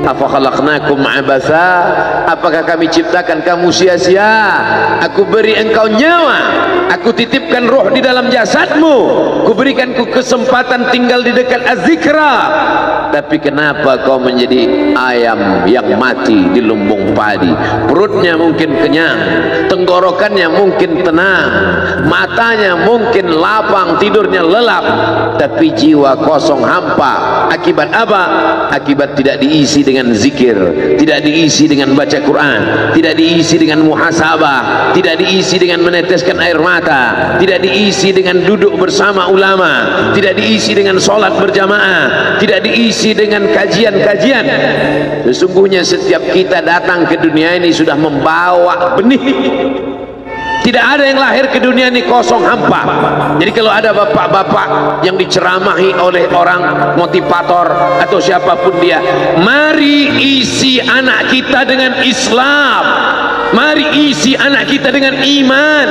Afa khalaqnakum abatha, apakah kami ciptakan kamu sia-sia? Aku beri engkau nyawa, aku titipkan roh di dalam jasadmu, ku berikan ku kesempatan tinggal di dekat az-zikra, tapi kenapa kau menjadi ayam yang mati di lumbung padi? Perutnya mungkin kenyang, tenggorokannya mungkin tenang, matanya mungkin lapang, tidurnya lelap, tapi jiwa kosong hampa. Akibat apa? Akibat tidak diisi dengan zikir, tidak diisi dengan baca Quran, tidak diisi dengan muhasabah, tidak diisi dengan meneteskan air mata, tidak diisi dengan duduk bersama ulama, tidak diisi dengan sholat berjamaah, tidak diisi dengan kajian-kajian. Sesungguhnya setiap kita datang ke dunia ini sudah membawa benih. Tidak ada yang lahir ke dunia ini kosong hampa. Jadi kalau ada bapak-bapak yang diceramahi oleh orang motivator atau siapapun dia, mari isi anak kita dengan Islam, mari isi anak kita dengan iman.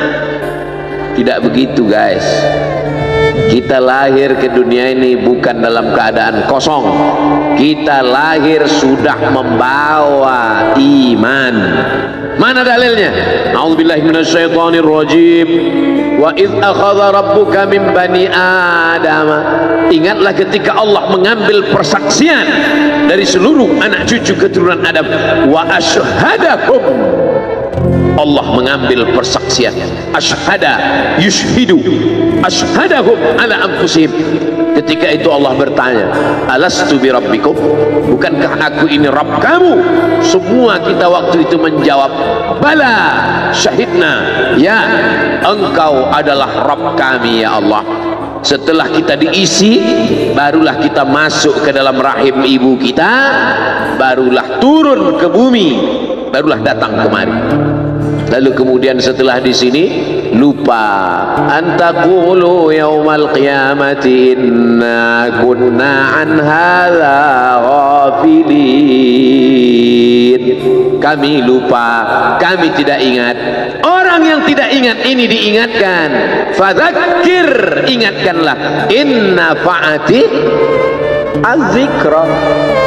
Tidak begitu guys. Kita lahir ke dunia ini bukan dalam keadaan kosong. Kita lahir sudah membawa iman. Mana dalilnya? A'udzubillahi minasyaitonir rajim. Wa idz akhadha rabbuka min bani Adam. Ingatlah ketika Allah mengambil persaksian dari seluruh anak cucu keturunan Adam. Wa asyhadahum. Allah mengambil persaksian. Asyhada yushhidu, asyhadahum ala anfusihim. Ketika itu Allah bertanya, alastu bi rabbikum, bukankah aku ini Rabb kamu? Semua kita waktu itu menjawab, bala syahidna, ya engkau adalah Rabb kami ya Allah. Setelah kita diisi, barulah kita masuk ke dalam rahim ibu kita, barulah turun ke bumi, barulah datang kemari. Lalu kemudian setelah di sini lupa, antaqulu yaumal qiyamati inna kunna an hadza ghafilin. Kami lupa, kami tidak ingat. Orang yang tidak ingat ini diingatkan. Fadzakir, ingatkanlah. Inna fa'ati az-zikra.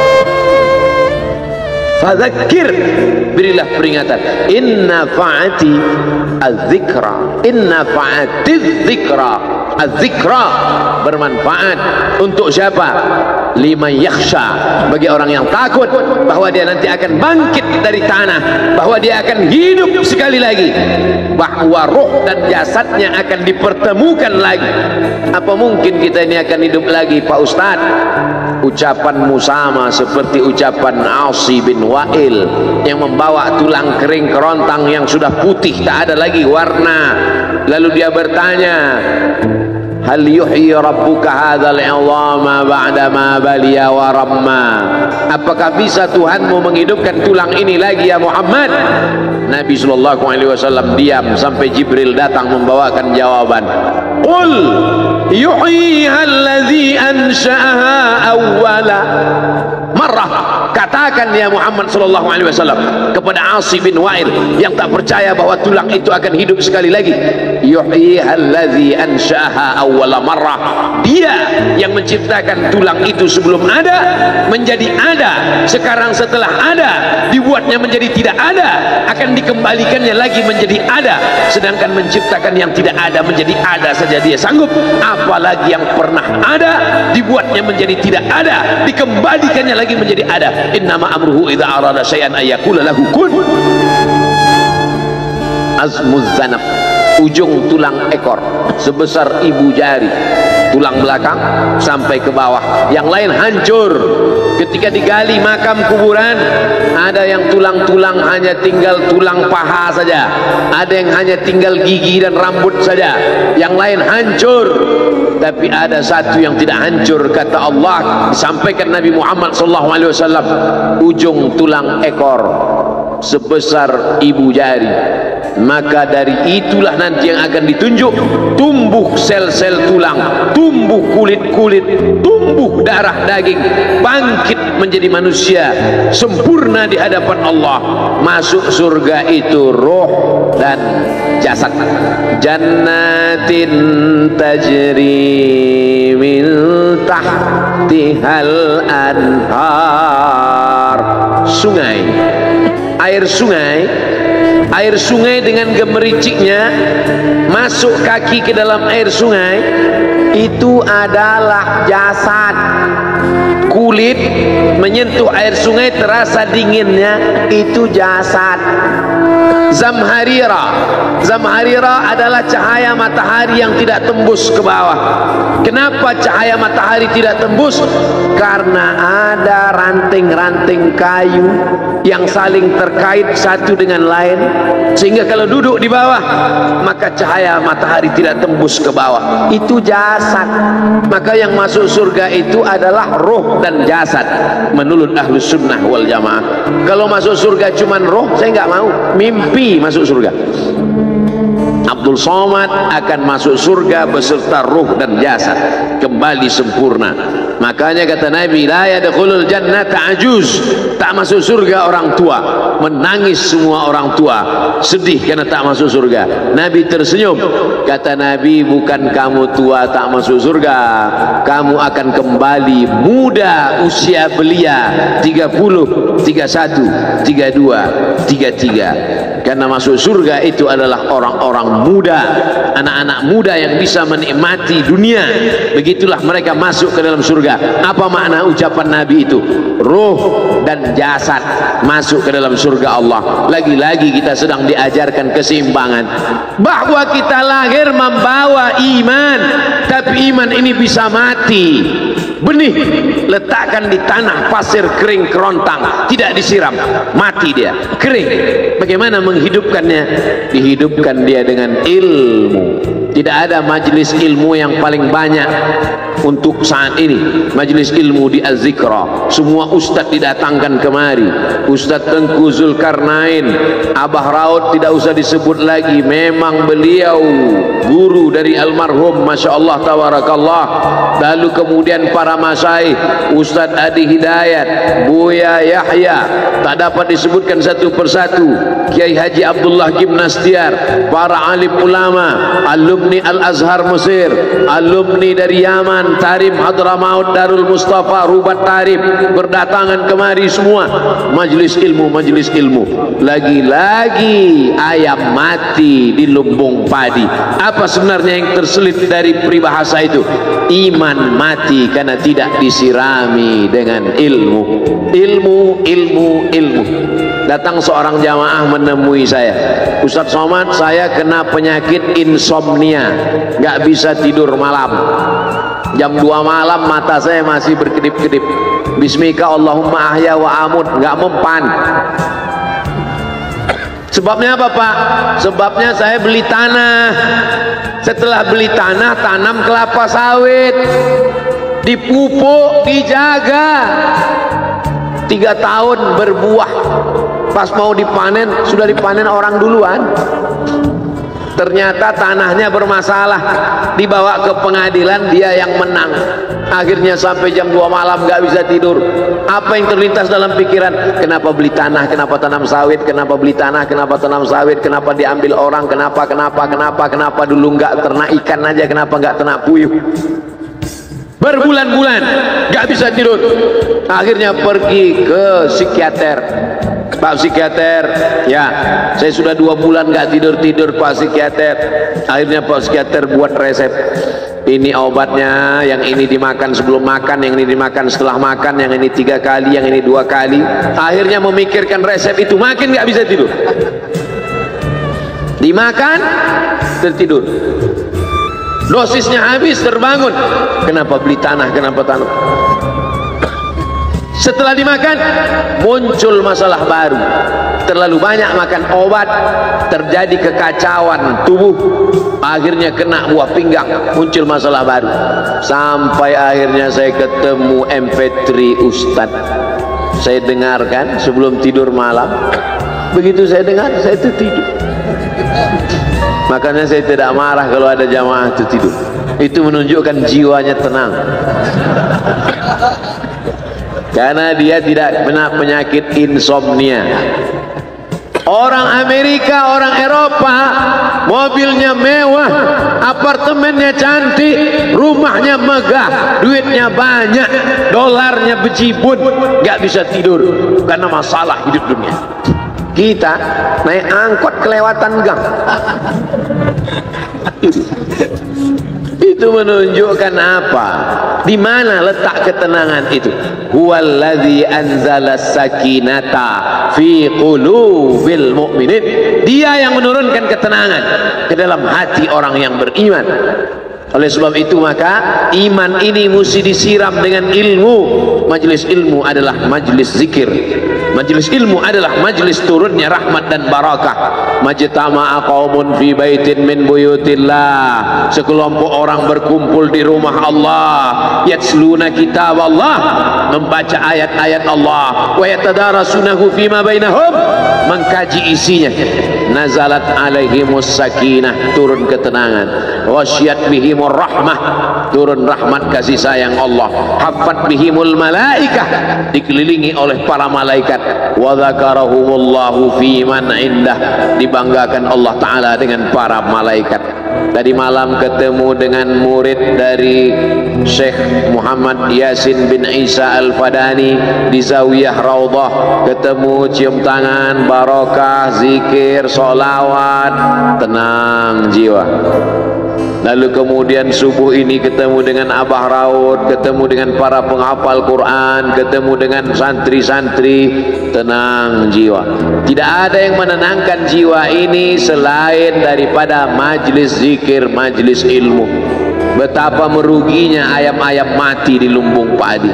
Fadzakir, berilah peringatan. Inna fa'ati az-zikra, inna fa'ati az-zikra. Az-zikra bermanfaat untuk siapa? Liman yakhsha, bagi orang yang takut bahwa dia nanti akan bangkit dari tanah, bahwa dia akan hidup sekali lagi, bahwa roh dan jasadnya akan dipertemukan lagi. Apa mungkin kita ini akan hidup lagi Pak Ustadz? Ucapanmu sama seperti ucapan Asi bin Wa'il yang membawa tulang kering kerontang yang sudah putih, tak ada lagi warna. Lalu dia bertanya, hal yuhyi rabbuka hadzal 'idhama ba'da ma baliya wa ramma. Apakah bisa Tuhanmu menghidupkan tulang ini lagi ya Muhammad? Nabi sallallahu alaihi wasallam diam sampai Jibril datang membawakan jawaban. Qul yuhyiha allazi ansha'aha awwala marrah. Katakan ya Muhammad sallallahu alaihi wasallam kepada Asi bin Wa'il yang tak percaya bahwa tulang itu akan hidup sekali lagi. Yuhyiha allazi ansha'aha awwala marrah. Dia yang menciptakan tulang itu sebelum ada menjadi ada. Sekarang setelah ada dibuatnya menjadi tidak ada, akan dikembalikannya lagi menjadi ada. Sedangkan menciptakan yang tidak ada menjadi ada saja dia sanggup, apalagi yang pernah ada dibuatnya menjadi tidak ada, dikembalikannya lagi menjadi ada. Innama amruhu idza arada syai'an ayyaqula lahu kun. Azmuz zanab, ujung tulang ekor sebesar ibu jari, tulang belakang sampai ke bawah, yang lain hancur. Ketika digali makam kuburan, ada yang tulang-tulang hanya tinggal tulang paha saja, ada yang hanya tinggal gigi dan rambut saja, yang lain hancur. Tapi ada satu yang tidak hancur, kata Allah, disampaikan Nabi Muhammad SAW, ujung tulang ekor sebesar ibu jari. Maka dari itulah nanti yang akan ditunjuk, tumbuh sel-sel tulang, tumbuh kulit-kulit, tumbuh darah daging, bangkit menjadi manusia sempurna di hadapan Allah. Masuk surga itu roh dan jasad. Jannatin tajri min tahtihal anhar. sungai. Air sungai dengan gemericiknya masuk kaki ke dalam air sungai, itu adalah jasad. Kulit menyentuh air sungai terasa dinginnya, itu jasad. Zamharira adalah cahaya matahari yang tidak tembus ke bawah. Kenapa cahaya matahari tidak tembus? Karena ada ranting-ranting kayu yang saling terkait satu dengan lain, sehingga kalau duduk di bawah maka cahaya matahari tidak tembus ke bawah. Itu jasad. Maka yang masuk surga itu adalah roh dan jasad menurut Ahlus Sunnah wal Jamaah. Kalau masuk surga cuman roh, saya nggak mau. Mimpi masuk surga. Abdul Somad akan masuk surga beserta ruh dan jasad kembali sempurna. Makanya kata Nabi, la yadkhulul jannata ajuz, tak masuk surga orang tua. Menangis semua orang tua, sedih karena tak masuk surga. Nabi tersenyum, kata Nabi, bukan kamu tua tak masuk surga, kamu akan kembali muda usia belia 30, 31, 32, 33. Karena masuk surga itu adalah orang-orang muda, anak-anak muda yang bisa menikmati dunia. Begitulah mereka masuk ke dalam surga. Apa makna ucapan Nabi itu? Ruh dan jasad masuk ke dalam surga Allah. Lagi-lagi kita sedang diajarkan keseimbangan, bahwa kita lahir membawa iman, tapi iman ini bisa mati. Benih letakkan di tanah pasir kering kerontang, tidak disiram, mati dia, kering. Bagaimana menghidupkannya? Dihidupkan dia dengan ilmu. Tidak ada majelis ilmu yang paling banyak untuk saat ini, majelis ilmu di Az-Zikra. Semua ustadz didatangkan kemari. Ustadz Tengku Zulkarnain, Abah Raud tidak usah disebut lagi, memang beliau guru dari almarhum, Masya Allah tabarakallah. Lalu kemudian para masyaikh, Ustadz Adi Hidayat, Buya Yahya, tak dapat disebutkan satu persatu, Kiai Haji Abdullah Gimnastiar, para alim ulama, alumni Al-Azhar Mesir, alumni dari Yaman, Tarim Hadramaut, Darul Mustafa, Rubat Tarim, berdatangan kemari semua. Majelis ilmu, majelis ilmu. Lagi-lagi ayam mati di lumbung padi. Apa sebenarnya yang terselit dari peribahasa itu? Iman mati karena tidak disirami dengan ilmu. Ilmu, ilmu, ilmu. Datang seorang jamaah menemui saya, Ustadz Somad, saya kena penyakit insomnia, nggak bisa tidur malam. Jam 2 malam mata saya masih berkedip-kedip. Bismika Allahumma ahya wa amut, nggak mempan. Sebabnya apa Pak? Sebabnya saya beli tanah. Setelah beli tanah, tanam kelapa sawit, dipupuk, dijaga, 3 tahun berbuah. Pas mau dipanen, sudah dipanen orang duluan. Ternyata tanahnya bermasalah, dibawa ke pengadilan, dia yang menang. Akhirnya sampai jam 2 malam gak bisa tidur. Apa yang terlintas dalam pikiran? Kenapa beli tanah, kenapa tanam sawit, kenapa beli tanah, kenapa tanam sawit, kenapa diambil orang, kenapa dulu gak ternak ikan aja, kenapa gak ternak puyuh. Berbulan-bulan gak bisa tidur. Akhirnya pergi ke psikiater. Pak psikiater, ya saya sudah 2 bulan gak tidur-tidur Pak psikiater. Akhirnya Pak psikiater buat resep. Ini obatnya, yang ini dimakan sebelum makan, yang ini dimakan setelah makan, yang ini 3 kali, yang ini 2 kali. Akhirnya memikirkan resep itu, makin gak bisa tidur. Dimakan, tertidur. Dosisnya habis, terbangun. Kenapa beli tanah, kenapa tanah? Setelah dimakan, muncul masalah baru. Terlalu banyak makan obat, terjadi kekacauan tubuh. Akhirnya kena buah pinggang, muncul masalah baru. Sampai akhirnya saya ketemu MP3 Ustadz. Saya dengarkan sebelum tidur malam. Begitu saya dengar, saya tertidur. Makanya saya tidak marah kalau ada jamaah tertidur. Itu menunjukkan jiwanya tenang. Karena dia tidak kena penyakit insomnia. Orang Amerika, orang Eropa, mobilnya mewah, apartemennya cantik, rumahnya megah, duitnya banyak, dolarnya bejibun, gak bisa tidur karena masalah hidup dunia. Kita naik angkot kelewatan gang. Itu menunjukkan apa? Di mana letak ketenangan itu? Huwallazi anzala sakinata fi qulubil mu'minin. Dia yang menurunkan ketenangan ke dalam hati orang yang beriman. Oleh sebab itu maka iman ini mesti disiram dengan ilmu. Majelis ilmu adalah majelis zikir. Majelis ilmu adalah majelis turunnya rahmat dan barakah. Majtama'a qaumun fi baitin min buyutillah. Sekelompok orang berkumpul di rumah Allah, yatsluna kitab Allah, membaca ayat-ayat Allah, wa yatadarasunahu fima bainahum, mengkaji isinya. Nazalat alaihimus sakinah, turun ketenangan. Wasyat bihimur rahmah, turun rahmat kasih sayang Allah. Haffat bihimul malaikah, dikelilingi oleh para malaikat. Wa dzakarahumullahu fi man indah, dibanggakan Allah Ta'ala dengan para malaikat. Tadi malam ketemu dengan murid dari Syekh Muhammad Yasin bin Isa Al-Fadani di Zawiyah Raudhah. Ketemu, cium tangan, barokah, zikir, sholawat, tenang jiwa. Lalu kemudian subuh ini ketemu dengan Abah Raud, ketemu dengan para penghafal Quran, ketemu dengan santri-santri, tenang jiwa. Tidak ada yang menenangkan jiwa ini selain daripada majlis zikir, majlis ilmu. Betapa meruginya ayam-ayam mati di lumbung padi.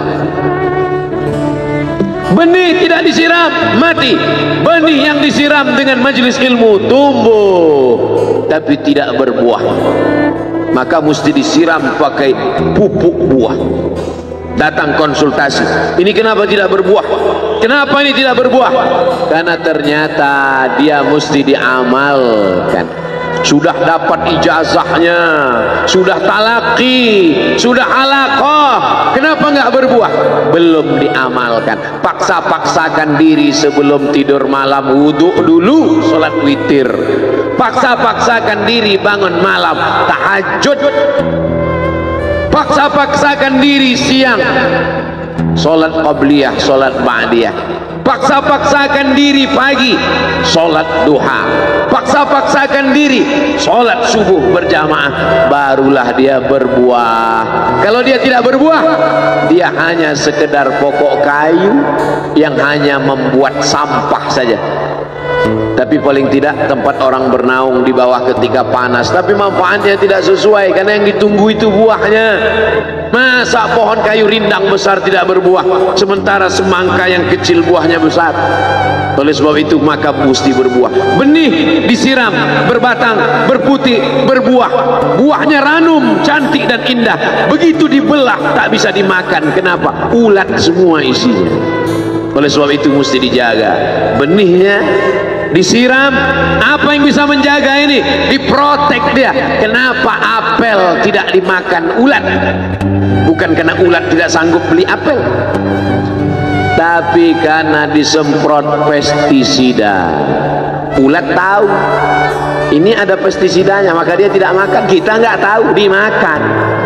Benih tidak disiram, mati. Benih yang disiram dengan majlis ilmu tumbuh tapi tidak berbuah. Maka mesti disiram pakai pupuk buah. Datang konsultasi, ini kenapa tidak berbuah? Kenapa ini tidak berbuah? Karena ternyata dia mesti diamalkan. Sudah dapat ijazahnya, sudah talaki, sudah halaqah, kenapa nggak berbuah? Belum diamalkan. Paksa-paksakan diri sebelum tidur malam, wudhu dulu, sholat witir. Paksa-paksakan diri bangun malam, tahajud. Paksa-paksakan diri siang, sholat qabliyah, sholat ba'diyah. Paksa-paksakan diri pagi, sholat duha. Paksa-paksakan diri, sholat subuh berjamaah. Barulah dia berbuah. Kalau dia tidak berbuah, dia hanya sekedar pokok kayu yang hanya membuat sampah saja. Tapi paling tidak tempat orang bernaung di bawah ketika panas, tapi manfaatnya tidak sesuai karena yang ditunggu itu buahnya. Masa pohon kayu rindang besar tidak berbuah sementara semangka yang kecil buahnya besar? Oleh sebab itu maka mesti berbuah. Benih disiram, berbatang, berputih, berbuah. Buahnya ranum, cantik dan indah. Begitu dibelah tak bisa dimakan. Kenapa? Ulat semua isinya. Oleh sebab itu mesti dijaga. Benihnya disiram. Apa yang bisa menjaga ini? Diprotek dia. Kenapa apel tidak dimakan ulat? Bukan karena ulat tidak sanggup beli apel, tapi karena disemprot pestisida. Ulat tahu ini ada pestisidanya, maka dia tidak makan. Kita nggak tahu, dimakan.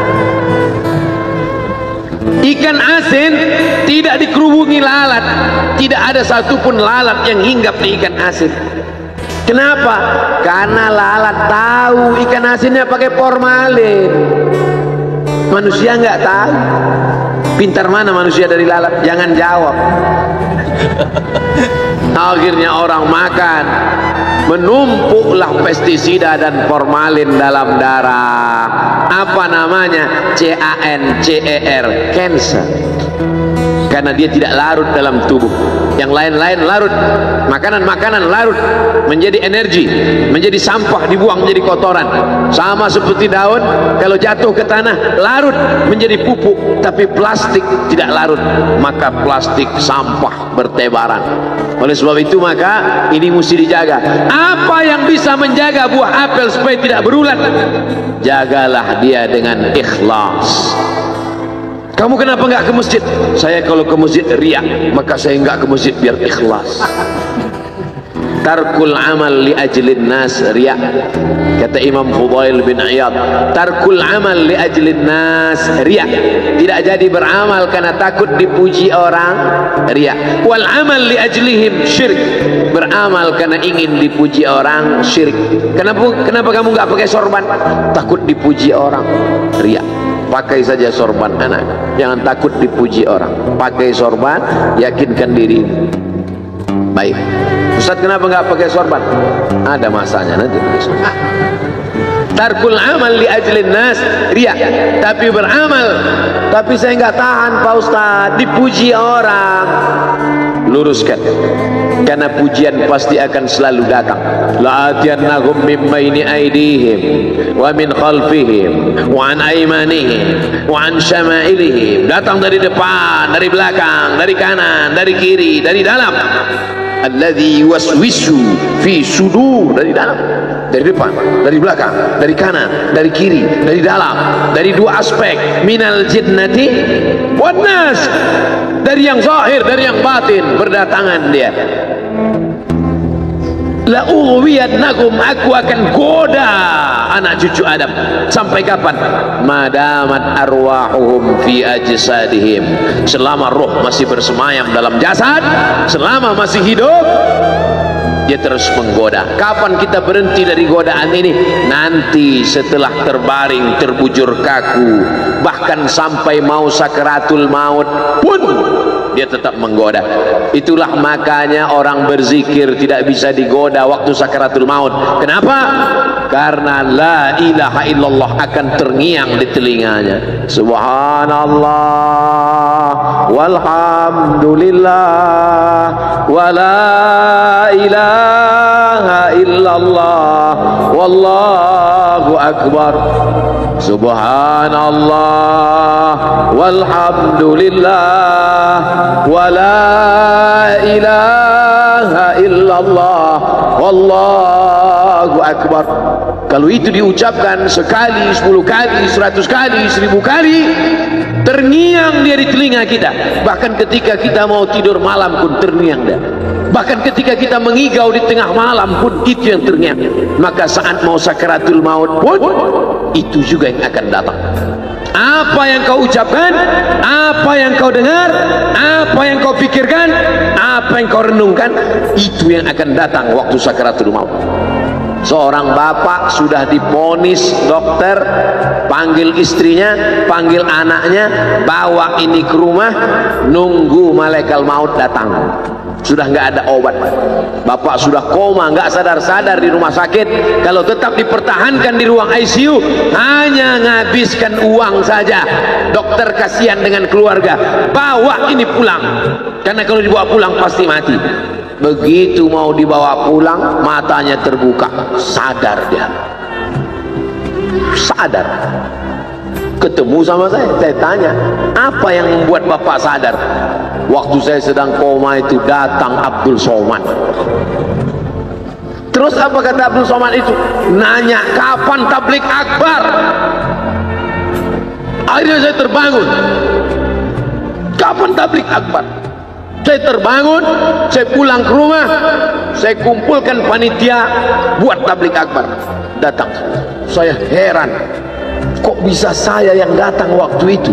Ikan asin tidak dikerubungi lalat, tidak ada satupun lalat yang hinggap di ikan asin. Kenapa? Karena lalat tahu ikan asinnya pakai formalin. Manusia nggak tahu. Pintar mana manusia dari lalat? Jangan jawab. Akhirnya orang makan, menumpuklah pestisida dan formalin dalam darah. Apa namanya? CANCER, cancer. Karena dia tidak larut dalam tubuh. Yang lain-lain larut. Makanan-makanan larut menjadi energi, menjadi sampah, dibuang menjadi kotoran. Sama seperti daun, kalau jatuh ke tanah larut menjadi pupuk. Tapi plastik tidak larut, maka plastik sampah bertebaran. Oleh sebab itu maka ini mesti dijaga. Apa yang bisa menjaga buah apel supaya tidak berulat? Jagalah dia dengan ikhlas. Kamu kenapa nggak ke masjid? Saya kalau ke masjid riak, maka saya nggak ke masjid biar ikhlas. Tarkul amal li ajlin nas riya. Kata Imam Fudail bin Iyad, tarkul amal li ajlin nas riya. Tidak jadi beramal karena takut dipuji orang, riya. Wal amal li ajlihim syirik. Beramal karena ingin dipuji orang, syirik. Kenapa kamu nggak pakai sorban? Takut dipuji orang, riya. Pakai saja sorban anak, jangan takut dipuji orang. Pakai sorban, yakinkan diri. Baik, Ustaz kenapa nggak pakai sorban? Ada masanya nanti. Tarkul amal li ajlin nas riya. Tapi beramal, tapi saya nggak tahan Pak Ustaz dipuji orang. Luruskan, karena pujian pasti akan selalu datang. La'atiyannahum min baini aydihim wa min khalfihim wa an aymanihim wa an syama'ilihim. Datang dari depan, dari belakang, dari kanan, dari kiri, dari dalam. Alladzi yuwaswisu fi sudur, dari dalam, dari depan, dari belakang, dari kanan, dari kiri, dari dalam, dari dua aspek, minal jinnati wan nas, dari yang zahir, dari yang batin, berdatangan dia. La ughwiyannahum, aku akan goda anak cucu Adam. Sampai kapan? Madamat arwahuhum fi ajsadihim, selama roh masih bersemayam dalam jasad, selama masih hidup dia terus menggoda. Kapan kita berhenti dari godaan ini? Nanti setelah terbaring, terbujur kaku, bahkan sampai mau sakaratul maut pun dia tetap menggoda. Itulah makanya orang berzikir tidak bisa digoda waktu sakaratul maut. Kenapa? Karena la ilaha illallah akan terngiang di telinganya. Subhanallah walhamdulillah wa la ilaha illallah wallahu akbar. Subhanallah walhamdulillah wa la ilaha illallah wallahu akbar. Kalau itu diucapkan sekali, 10 kali, 100 kali, 1000 kali, terngiang dia di telinga kita. Bahkan ketika kita mau tidur malam pun terngiang dia. Bahkan ketika kita mengigau di tengah malam pun itu yang terngiang. Maka saat mau sakaratul maut pun itu juga yang akan datang. Apa yang kau ucapkan, apa yang kau dengar, apa yang kau pikirkan, apa yang kau renungkan, itu yang akan datang waktu sakaratul maut. Seorang bapak sudah divonis dokter, panggil istrinya, panggil anaknya, bawa ini ke rumah, nunggu malaikat maut datang. Sudah nggak ada obat, bapak sudah koma, nggak sadar-sadar di rumah sakit. Kalau tetap dipertahankan di ruang ICU, hanya ngabiskan uang saja. Dokter kasihan dengan keluarga, bawa ini pulang, karena kalau dibawa pulang pasti mati. Begitu mau dibawa pulang, matanya terbuka, sadar dia, sadar. Ketemu sama saya tanya, apa yang membuat bapak sadar? Waktu saya sedang koma itu datang Abdul Somad. Terus apa kata Abdul Somad itu? Nanya kapan tablik akbar. Akhirnya saya terbangun. Kapan tablik akbar? Saya terbangun, saya pulang ke rumah, saya kumpulkan panitia buat tablik akbar. Datang, saya heran, kok bisa saya yang datang waktu itu?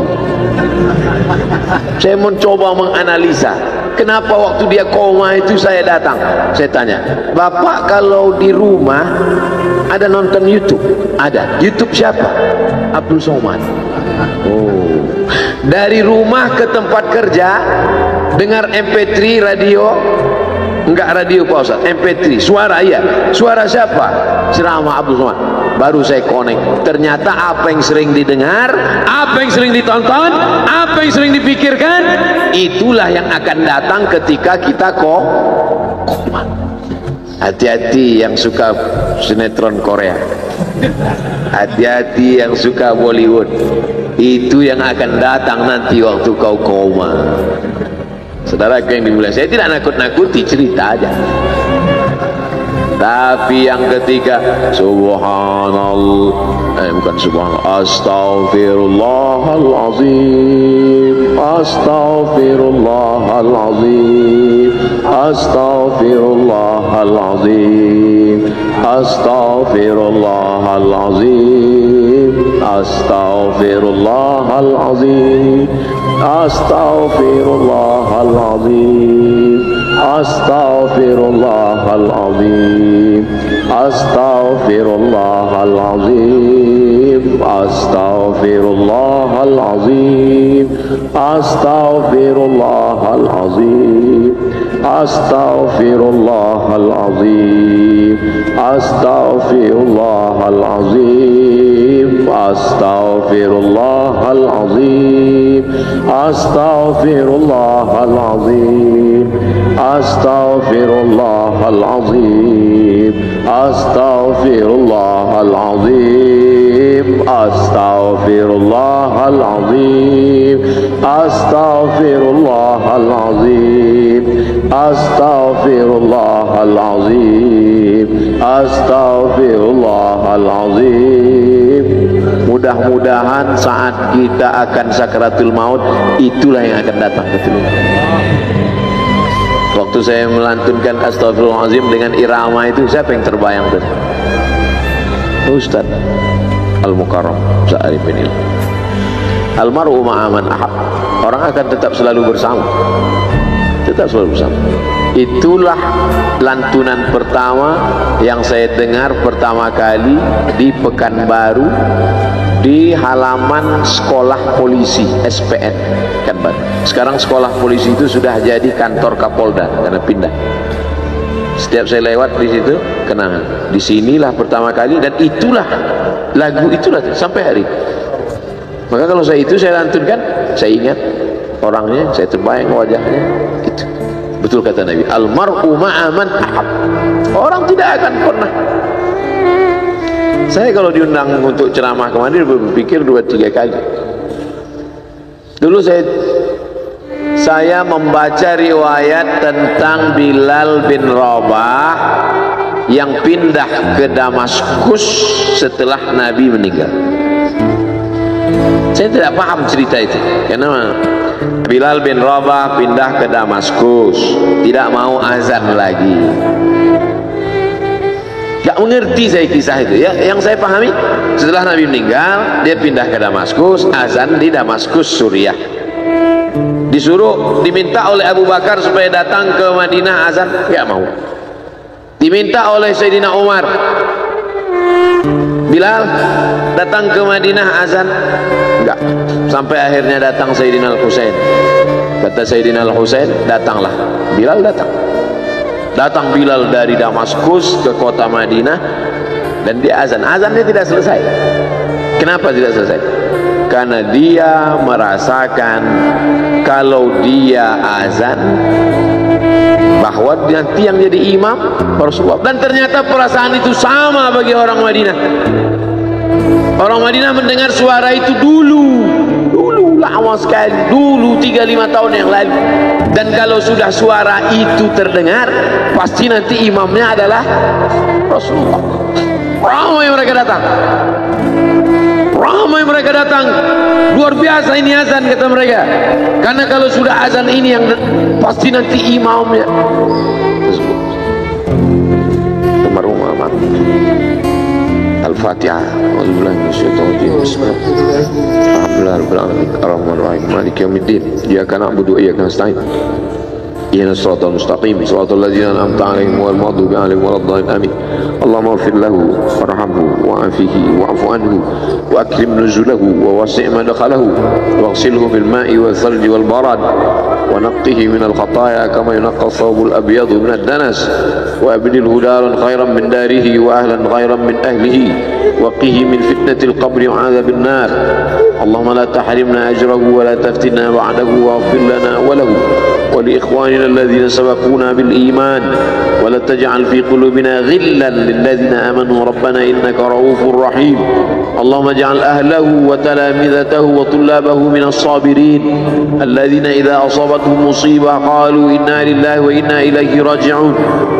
Saya mencoba menganalisa, kenapa waktu dia koma itu saya datang. Saya tanya, Bapak kalau di rumah ada nonton YouTube? Ada. YouTube siapa? Abdul Somad. Oh. Dari rumah ke tempat kerja dengar MP3 radio? Enggak radio Pak Ustaz, MP3 suara. Iya, suara siapa? Ceramah Abdul Somad. Baru saya connect, ternyata apa yang sering didengar, apa yang sering ditonton, apa yang sering dipikirkan, itulah yang akan datang ketika kita koma. Hati-hati yang suka sinetron Korea, hati-hati yang suka Bollywood, itu yang akan datang nanti waktu kau koma. Saudara yang dimulai, saya tidak nakut-nakuti, cerita aja. Tapi yang ketiga, subhanallah, bukan subhanallah, astaghfirullahalazim, astaghfirullahal azim, astaghfirullahal azim, astaghfirullahal azim, astaghfirullahal azim, astaghfirullahal azim, astaghfirullahal azim, astaghfirullahal azim, astaghfirullahal azim, astaghfirullahal azim, astaghfirullahal azim, astaghfirullahal azim, astaghfirullahal azim, astaghfirullahal azim, astaghfirullahal azim, astaghfirullahal azim, astaghfirullahal azim, astaghfirullahal azim, astaghfirullahal azim, astaghfirullahal azim. Mudah-mudahan saat kita akan sakaratul maut, itulah yang akan datang ke telinga. Waktu saya melantunkan Astaghfirullahaladzim dengan irama itu, siapa yang terbayang tadi? Ustaz Al-Mukarram Sa'arif bin Ilham. Almar'u ma'aman ahab. Orang akan tetap selalu bersama, tetap selalu bersama. Itulah lantunan pertama yang saya dengar pertama kali di Pekanbaru, di halaman sekolah polisi SPN Pekanbaru. Sekarang sekolah polisi itu sudah jadi kantor Kapolda karena pindah. Setiap saya lewat di situ, kenangan. Di sinilah pertama kali, dan itulah lagu itulah sampai hari. Maka kalau saya lantunkan, saya ingat orangnya, saya terbayang wajahnya. Itu betul kata Nabi, almar'u ma'aman ahab. Orang tidak akan pernah. Saya kalau diundang untuk ceramah kemarin berpikir 2-3 kali. Dulu saya membaca riwayat tentang Bilal bin Rabah yang pindah ke Damaskus setelah Nabi meninggal. Saya tidak paham cerita itu, karena Bilal bin Rabah pindah ke Damaskus, tidak mau azan lagi. Gak mengerti saya kisah itu ya. Yang saya pahami, setelah Nabi meninggal, dia pindah ke Damaskus, azan di Damaskus, Suriah. Disuruh, diminta oleh Abu Bakar supaya datang ke Madinah azan, gak mau. Diminta oleh Sayyidina Umar, Bilal datang ke Madinah azan, enggak. Sampai akhirnya datang Sayyidina Al-Husain. Kata Sayyidina Al-Husain, datanglah. Bilal datang. Datang Bilal dari Damaskus ke kota Madinah, dan dia azan. Azannya tidak selesai. Kenapa tidak selesai? Karena dia merasakan kalau dia azan, bahwa nanti yang jadi imam Rasulullah. Dan ternyata perasaan itu sama bagi orang Madinah. Orang Madinah mendengar suara itu dulu lama sekali, dulu 3-5 tahun yang lalu. Dan kalau sudah suara itu terdengar, pasti nanti imamnya adalah Rasulullah. Ramai mereka datang, ramai mereka datang. Luar biasa ini azan, kata mereka. Karena kalau sudah azan ini yang pasti nanti imamnya. Al-Fatihah. Alhamdulillah rabbil alamin arrahmanir rahim maliki yaumiddin iyyaka na'budu wa iyyaka nasta'in ihdinas siratal mustaqim siratal ladzina an'amta 'alaihim ghairil maghdubi 'alaihim waladdallin amin. Allahumma ighfir lahu warhamhu wa'afihi wa'fu anhu wa akrim nuzulahu wa wasi' madkhalahu waghsilhu bil ma'i wal thalji wal barad wa naqqihi min al khataaya kama yunqqa ath-thawbul abyadu min ad-danas wa abdilhu daran khairan min darihi wa ahlan khairan min ahlihi wa qihi min fitnatil qabri wa 'adzabil nar. Allahumma la tahrimna ajrahu wa la taftinna ba'dahu waghfir lana wa lahu wa li ikhwanina alladhina sabaquna bil iman wa la taj'al fi qulubina ghillan lil ladzina amanu rabbana innaka ra'ufur rahim. Allahumma ij'al ahlahu wa talamidatahu wa tullabahu minas sabirin alladhina idza asabatuhum musibah qalu inna lillahi wa inna ilaihi raji'un.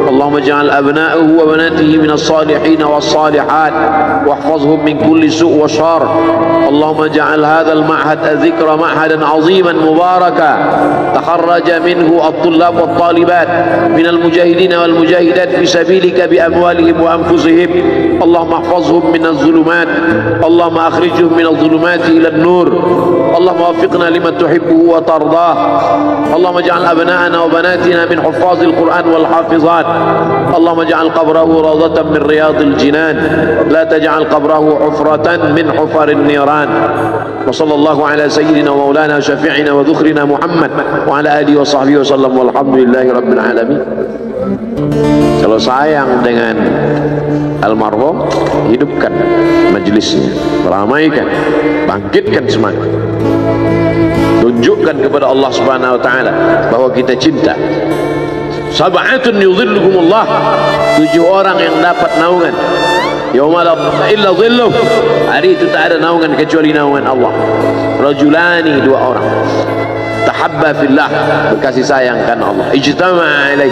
اللهم اجعل أبناءه وبناته من الصالحين والصالحات واحفظهم من كل سوء وشر. اللهم اجعل هذا المعهد الذكر معهدا عظيما مباركا تخرج منه الطلاب والطالبات من المجاهدين والمجاهدات في سبيلك بأموالهم وأنفسهم. اللهم احفظهم من الظلمات، اللهم أخرجهم من الظلمات إلى النور. اللهم وفقنا لمن تحبه وترضاه. اللهم اجعل أبناءنا وبناتنا من حفاظ القرآن والحافظات. اللهم اجعل قبره روضة من رياض الجنان، لا تجعل قبره حفرة من حفر النيران. وصلى الله على سيدنا ومولانا شفيعنا وذخرنا محمد وعلى آله وصحبه وسلم والحمد لله رب العالمين. Kalau sayang dengan almarhum, hidupkan majelisnya, ramaikan, bangkitkan semangat, tunjukkan kepada Allah Subhanahu wa taala bahwa kita cinta. Sab'atun yudhilluhumullah, 7 orang yang dapat naungan yauma la dhilla illa dhilluh, hari itu tak ada naungan kecuali naungan Allah. Rajulani, 2 orang tahabba fillah, berkasih sayang karena Allah, ijtama'a ilaih,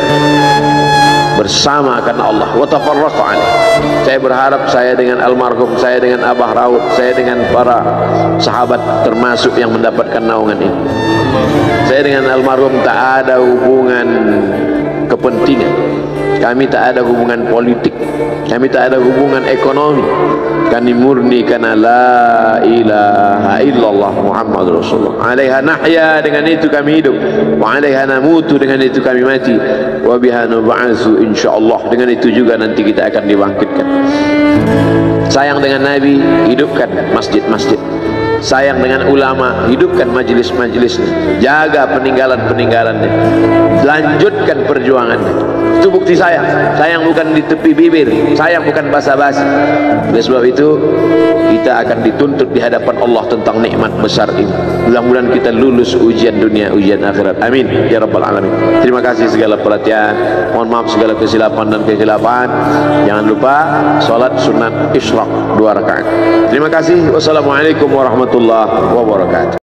bersama karena Allah, wa tafarraqa alaih. Saya berharap saya dengan almarhum, saya dengan Abah Raud, saya dengan para sahabat termasuk yang mendapatkan naungan ini. Saya dengan almarhum tak ada hubungan kepentingan, kami tak ada hubungan politik, kami tak ada hubungan ekonomi. Kami murni karena la ilaha illallah Muhammad Rasulullah. Alaiha nahya, dengan itu kami hidup. Wa alaiha namutu, dengan itu kami mati. Wa biha nub'atsu insyaallah, dengan itu juga nanti kita akan dibangkitkan. Sayang dengan Nabi, hidupkan masjid-masjid. Sayang dengan ulama, hidupkan majelis-majelisnya. Jaga peninggalan-peninggalannya, lanjutkan perjuangannya. Itu bukti sayang. Sayang bukan di tepi bibir, sayang bukan basa-basi. Oleh sebab itu kita akan dituntut di hadapan Allah tentang nikmat besar ini. Mudah-mudahan kita lulus ujian dunia, ujian akhirat. Amin ya rabbal alamin. Terima kasih segala perhatian. Mohon maaf segala kesilapan dan kekhilafan. Jangan lupa salat sunat isyraq 2 rakaat. Terima kasih. Wassalamualaikum warahmatullahi wabarakatuh.